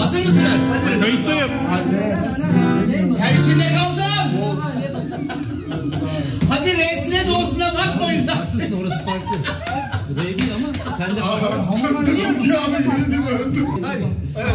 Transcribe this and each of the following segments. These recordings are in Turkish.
Hazır mısınız? Kayıttayım. Sen içinde kaldım. Hadi reisine doğusuna bakmayın da. Haklısın, orası farklı. Bu da iyi değil ama sen de Abi ben çıkartıyorum ki abi girdim öldüm. Hadi. Evet.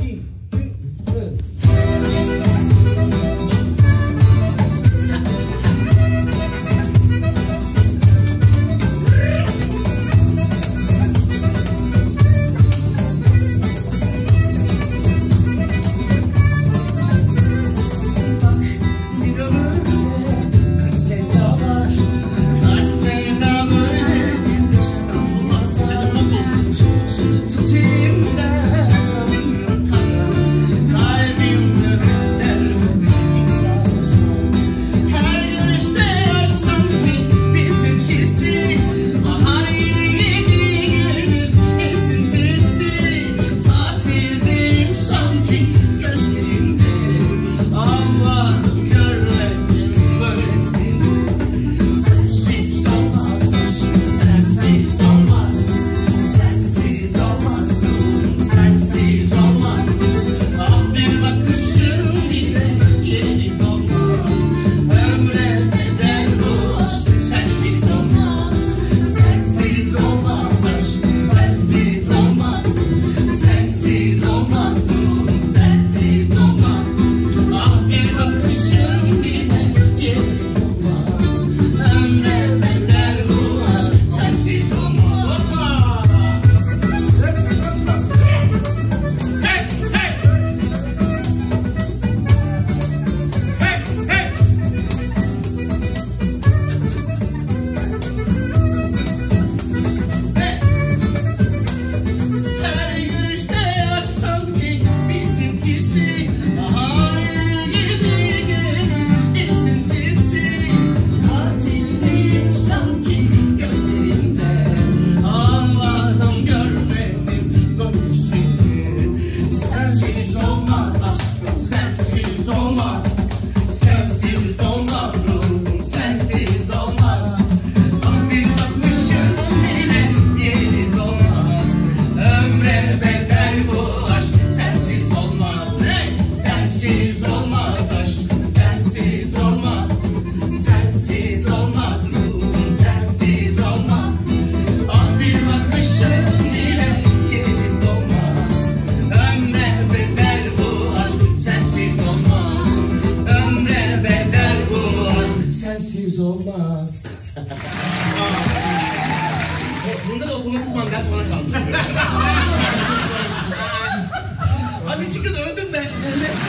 Olmaz. Bunda da otomatikman ders bana kalmış. Hadi çıkın, öldüm be.